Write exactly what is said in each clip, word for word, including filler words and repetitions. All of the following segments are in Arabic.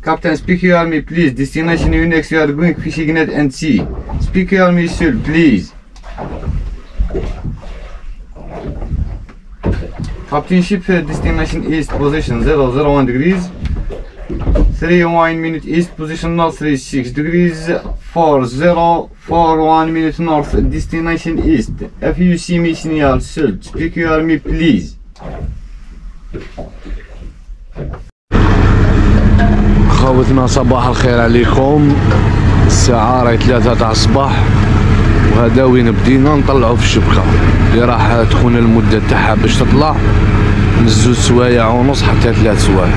Captain, speak your me, please. Destination Unix, you are going fishing net and sea. Speak your me, sir, please. Captain ship destination east position zero zero one degrees. three one minute east position north three six degrees. four zero four one minute north destination east. If you see me signal, sir, speak your me, please. خوتنا صباح الخير عليكم. الساعة راهي ثلاثة تاع الصباح وهذا وين بدينا نطلعو في الشبكة اللي راح تكون المدة تاعها باش تطلع من زوج سوايع ونص حتى ثلاث سوايع.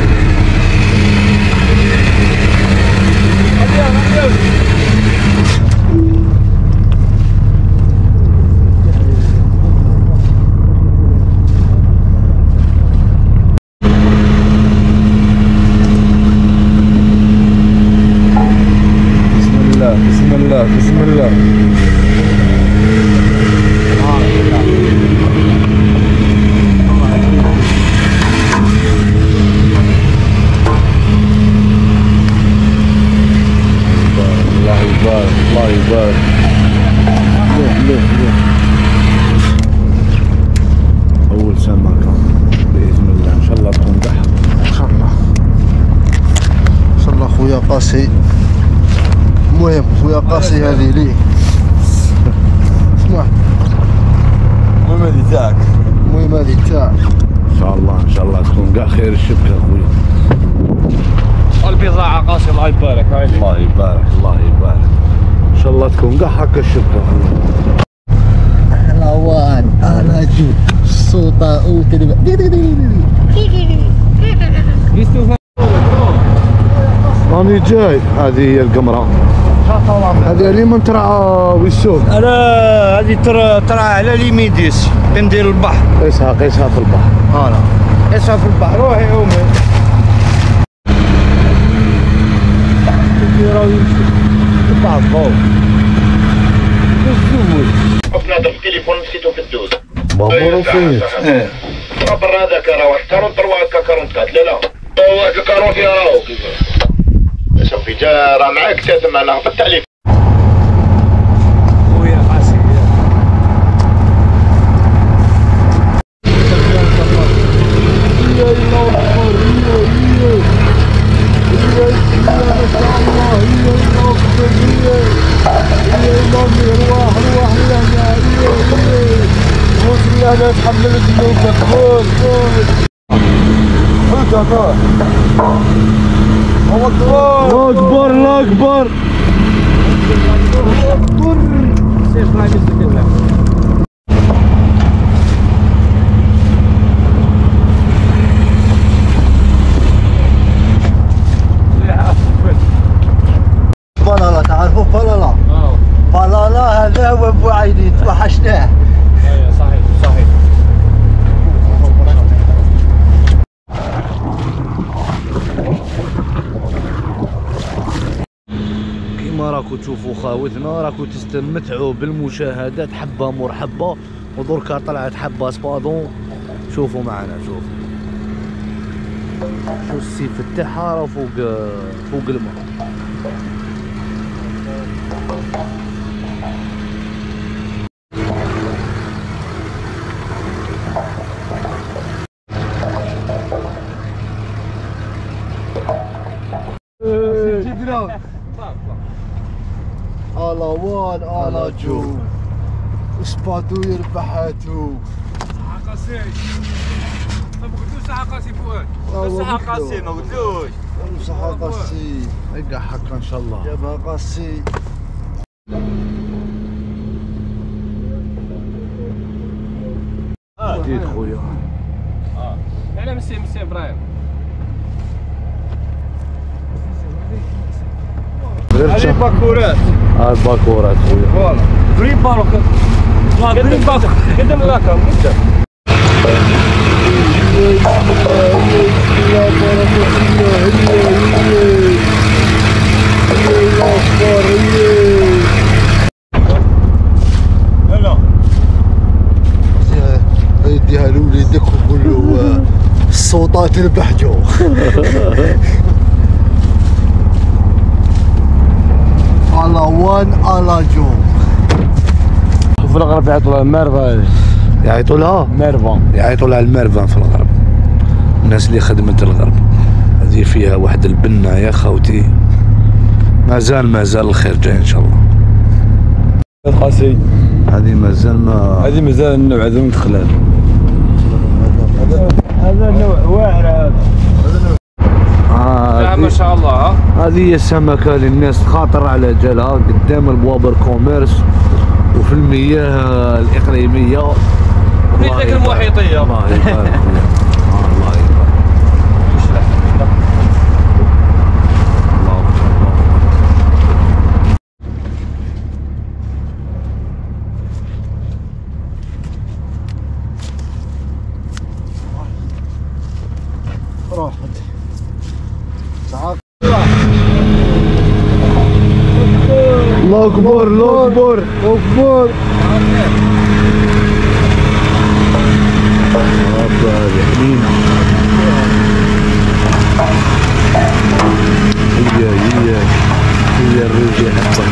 بسم الله بسم الله. الله يبارك الله يبارك. لوح لوح لوح. أول سمكة بإذن الله إن شاء الله تكون بحر إن شاء الله إن شاء الله. خويا قاسي المهم خويا قاسي هذه ليه. اسمع المهم هذه تاعك المهم هذه تاعك ان شاء الله ان شاء الله تكون كاع خير الشبكه خويا. البضاعة قاسي الله يبارك. الله يبارك الله يبارك ان شاء الله تكون كاع هكا الشبكه. اهلا وان اهلا جو الصوت اوتي راني جاي. هذه هي القمرة هذه اللي من ترعى ويسوق. انا هذه ترى ترى على اليميديس كندير البحر. قيسها قيسها في البحر. انا قيسها في البحر. روحي امي راه يمشي تبع الضوء. حطنا في التليفون نسيتو في الدوز. بابورو فين؟ ايه برا هذاك راه واحد كارون تروا هكا كارون تاع لا لا واحد الكارون فيها راهو كيفاش. شوفي جا راه معاك تسمع انا هبطت عليك. خويا قاسي يا الله اكبر يا يا يا ما شاء الله يا الله اكبر يا يا الله روح روح لهنا يا يا بسم الله لا تحمل الذنوب قول قول حوت هذا. الله اكبر الله اكبر. سيف هاي مسكتها. فلالا تعرفوا فلالا؟ اه فلالا هذا هو ابو عيني توحشناه. ايوه صحيح صحيح. كيما راكو تشوفوا خاوتنا راكو تستمتعوا بالمشاهدات حبه مرحبه. ودركا طلعت حبه سبادون. شوفوا معنا شوف شوف السيف تاعها راه فوق فوق الماء. على وان على جو سباتو يربحاتو. صحة قاسي. ما قلتوش صحة قاسي فؤاد. صحة قاسي ما قلتوش. صحة قاسي. هيك حقا ان شاء الله. جابها قاسي. جديد خويا. اه انا مسي مسي ابراهيم. هذه باكورات. ها الباكورات خويا. فوالا دريم باروك. لا دريم باروك قدام لاكا قدام. هلا يديها لوليدك وقول له الصوتات البحجو. وان الاجو. في الغرب يعيطوا لها الميرفا. يعيطوا لها ميرفا. يعيطوا لها الميرفان في الغرب. الناس اللي خدمت الغرب هذه فيها واحد البنه يا خوتي. مازال مازال الخير جاي ان شاء الله. قاسي هذه مازال ما هذه مازال النوع هذا مدخلات. هذا نوع واعر هذا. آه ما شاء الله. ها هذه هي السمكه اللي الناس تخاطر على جالها قدام البوابر كوميرس وفي المياه الاقليميه وفي ذاك المحيطيه. الله يبارك الله يبارك. راحت. تعال. الله اكبر الله اكبر اكبر. رب العالمين. هي هي هي الرجال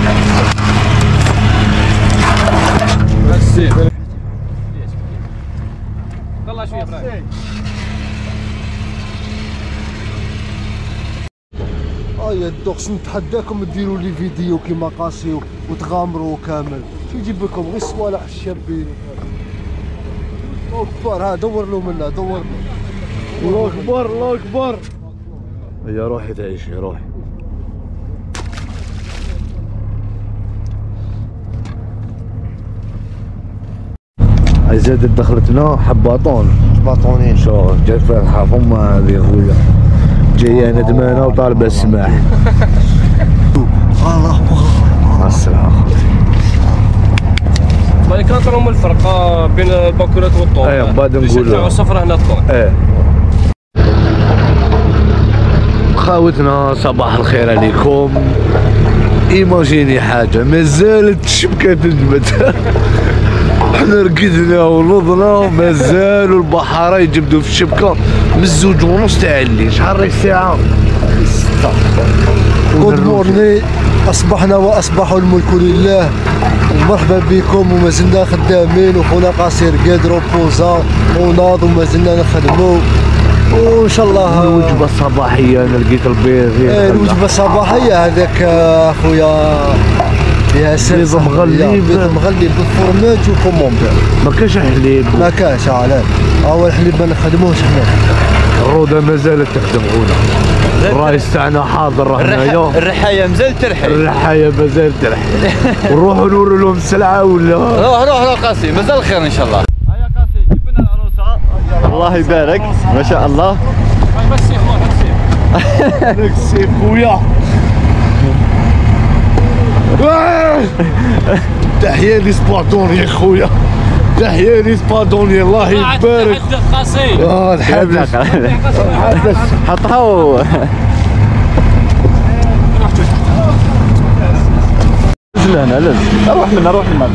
السيف. طلع شويه ابراهيم. ايا الدوخس نتحداكم ديروا لي فيديو كيما قاسي وتغامروا كامل. شو يجيب لكم غير صوالح الشابين. اكبر. ها دور له منها دور له. الله اكبر الله اكبر. يا روحي تعيش يا روحي. هاي زادت دخلتنا حباطون باطونين. شوف جات فاتحة فمها هذه خويا جاية ندمانة وطالبة السماح. الله اكبر. السلام خوتي. بعد كان تراهم الفرق بين الباكورات والطون. ايه بعد نقولوا صفر هنا الطون. ايه خاوتنا صباح الخير عليكم. ايماجيني حاجة مازالت الشبكة تجبد. احنا رقدنا ونضنا مازالوا البحارة يجبدوا في الشبكة من الزوج ونص تاع الليل. شحال راهي الساعة؟ ستة. جود مورني. اصبحنا واصبح الملك لله. ومرحبا بكم وما زلنا خدامين وخونا قاسي رقاد روبوزا وناض وما زلنا نخدموا وان شاء الله. الوجبة الصباحية انا لقيت البيض. ايه الوجبة الصباحية هذاك اخويا فيها سلسة بيض مغليب. بيض مغليب بالفورماج وكومومبير. ما كاش حليب. ما كاش علاه. هو الحليب ما نخدموش حنا. الروضة ما زالت تخدم خونا. الرايس تاعنا حاضر هنايا. الرحاية مازال ترحل. الرحاية ما زالت ترحل. نروحوا نوروا لهم السلعة ولا؟ روح روح روح قاسي مازال خير ان شاء الله. هيا قاسي جيب لنا العروسه. الله يبارك ما شاء الله. هاي بس السيف مال السيف. لك السيف خويا. تحية لي سباردوني خويا. تحية لي سباردوني الله يبارك. تحدث قاسي. اه الحدث الحدث حطها و هنا لازم اروح لنا اروح لنا.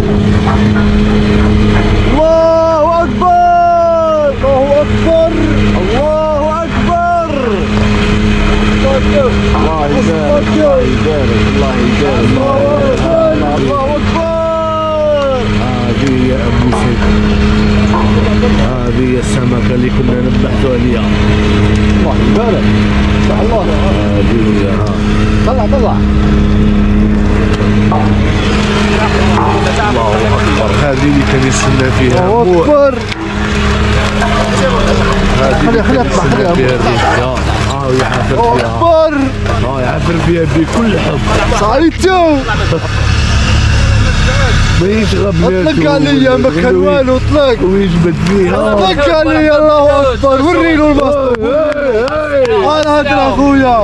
الله اكبر الله اكبر الله اكبر. الله يبارك الله يبارك الله يبارك الله اكبر. هذه يا ابو سيف هذه السمكة اللي كنا نبحثوا عليها. الله يبارك الله. هذه يا طلع طلع. الله اكبر. هذه اللي كان يستنى فيها. الله اكبر. هذه خليها خليها تطلع خليها. فيها الرجال. اه يعافر الله فيها. اكبر. اه يعافر فيها بكل حب. صعيتو. ما يشغب اطلق عليا ما كان والو. اطلق ويجبد فيها. اطلق عليا. الله اكبر. وريله المسطر. انا هكذا اخويا.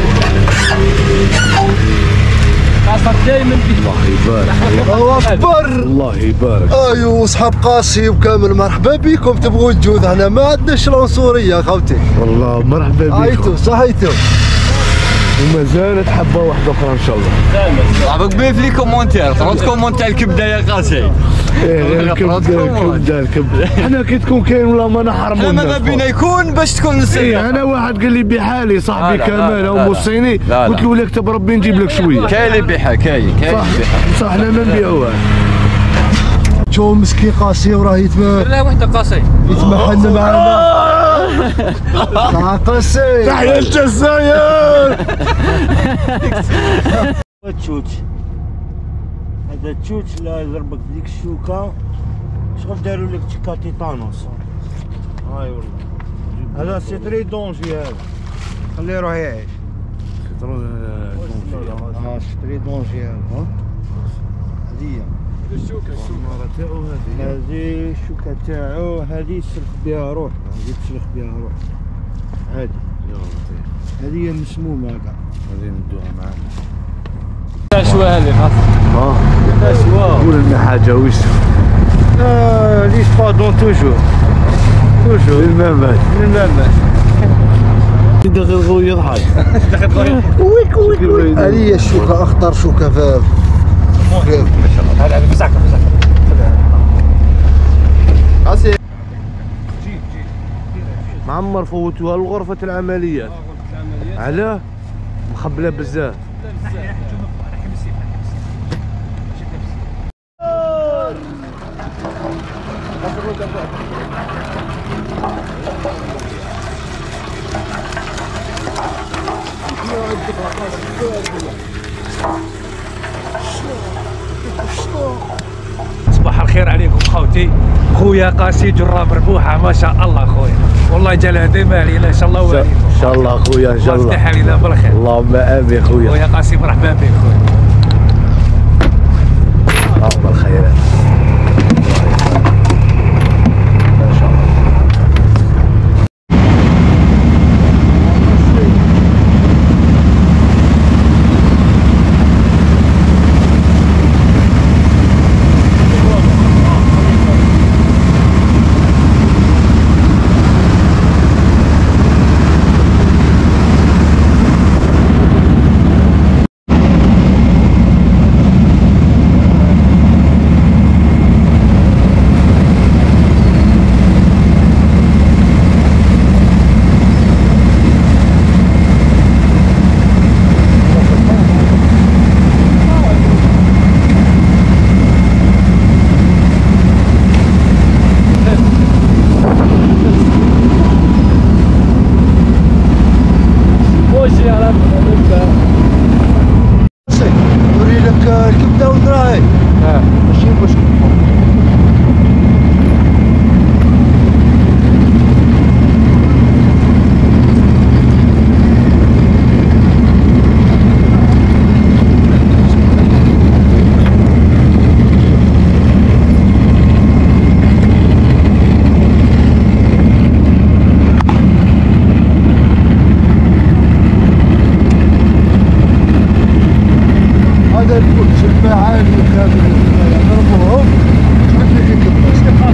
قاسك دائما الله يبارك الله اكبر. الله يبارك. ايوا صحاب قاسي وكامل مرحبا بكم. تبغوا الجود هنا ما عندناش العنصريه خوتي. والله مرحبا بكم. هايتو صحيتو. ومازالت حبه واحده اخرى ان شاء الله. صاحبك بيه في لي كومونتير طرد كومونت تاع الكبده يا قاسي. ايه الكبده الكبده الكبده حنا كي تكون كاين ولا ما نحرموا الناس. ماذا بينا يكون باش تكون نسير. ايه انا واحد قال لي بحالي صاحبي كمال او الصيني قلت له لك تب ربي نجيب لك شويه. كاين اللي بيحها كاين كاين صح صح حنا ما نبيعوهاش. شو مسكين قاسي وراه يتما لا وحده قاسي يتمحن معنا. تاع قاسي تحيا الجزائر. تشوت هذا تشوت لا يضربك بديك الشوكه شغل داروا لك تشكا تيتانوس. هاي والله هذا سي تري دونجي هذا خليه يروح يعيش. اه سي تري دونجي هذا ها هذه الشوكه الشوكه هذه الشوكه تاعو هذه يسلخ بها روح هذه تسلخ بها روح هذه هذه مسمومه كاع غادي ندوها معانا. شوا هذه خاص اه قول لنا حاجه ويش ليش با دون توجور توجور الممات الممات داخل غوي يضحك. ويك ويك ويك هذه هي الشوكه اخطر شوكه في هذا هذا مساكه مساكه قاسي معمر فوتوها لغرفه العمليات. علاه مخبله بزاف. صباح الخير عليكم خوتي. خويا قاسي جرة مربوحة ما شاء الله خويا والله جالها ديما علينا ان شاء الله وعليكم. ان شاء الله خويا ان شاء الله. الله يفتح علينا بالخير. اللهم امين خويا. خويا قاسي مرحبا بك خويا. اللهم الخيرات. ما شاء الله. نوري لك الكبده والدراهم ماشي مشكل. هذا الكل الفعال الكامل يضربوهم تبدل لك الكبده.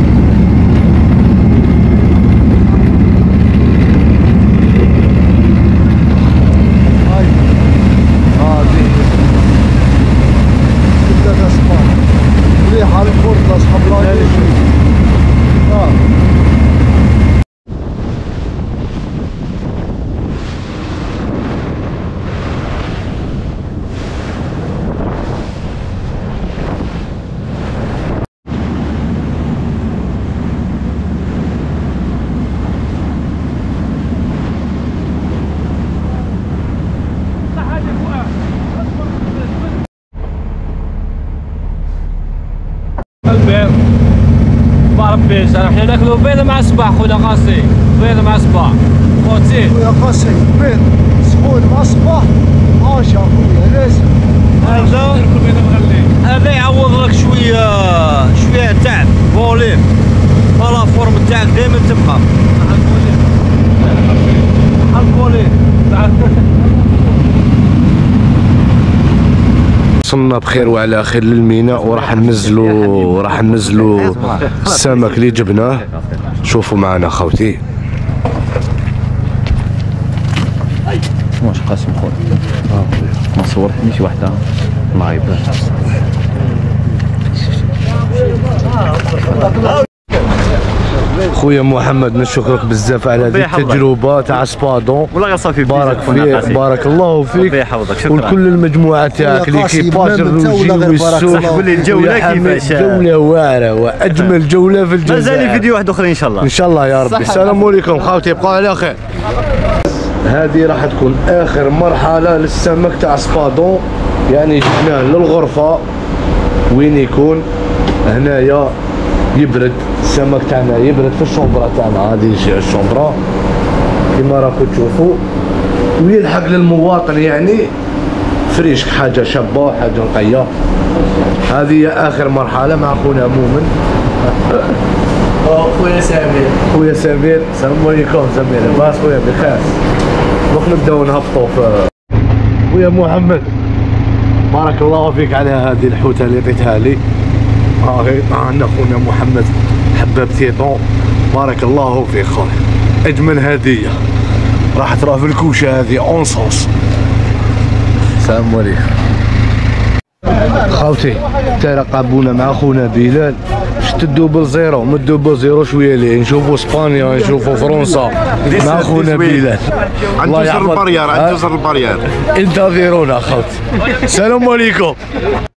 هاي هذه كبده اسبان مليحه الكرة اصحاب الله. اه البيض ما ربيش انا حنا ناكلو بيض مع صباح خويا قاسي بيض مع صباح خوتي. يا قاسي بيض سخون مع صباح عاشا خويا لازم. هذا هذا يعوض لك شويه شويه تعب فوليم فلا فورم تاعك دائما تبقى الفوليم. وصلنا بخير وعلى خير للميناء وراح ننزلوا راح ننزلوا السمك اللي جبناه. شوفوا معنا خوتي واش قاسم خويا ما صورتنيش وحده الله يبارك. خويا محمد نشكرك بزاف على هذه التجربه تاع سبادون. والله صافي بارك فيك بارك الله فيك. ربي يحفظك شكرا. وكل المجموعه تاعك ليكيباج الروجي والسوق. واللي الجوله كيفاش جوله واعره واجمل جوله في الجزائر. مازال فيديو واحد اخرين ان شاء الله. ان شاء الله يا ربي. السلام عليكم خاوتي بقاو على خير. هذه راح تكون اخر مرحله للسمك تاع سبادون، يعني جبناه للغرفه وين يكون هنايا يبرد السمك تاعنا، يبرد في الشومبرا تاعنا. هذه الشومبرا كما راكم تشوفوا، ويلحق للمواطن يعني فريش، حاجه شابه حاجه نقيه. هذه هي اخر مرحله مع خونا مؤمن. خويا سمير خويا سمير السلام عليكم سمير. باس خويا بخير. دوك نبداو نهبطوا في خويا محمد. بارك الله فيك على هذه الحوته اللي عطيتها لي. هاهي معنا خونا محمد حباب تيطون. بارك الله فيك خويا. اجمل هديه راح ترى في الكوشه هذه اون صوص. السلام عليكم خاوتي. ترقبونا مع خونا بلال. شت الدوبل زيرو من الدوبل زيرو شويه ليه نشوفوا اسبانيا نشوفوا فرنسا مع خونا بلال. الله يحفظك. البريار عنده زر البريار. انتظرونا خاوتي. السلام عليكم.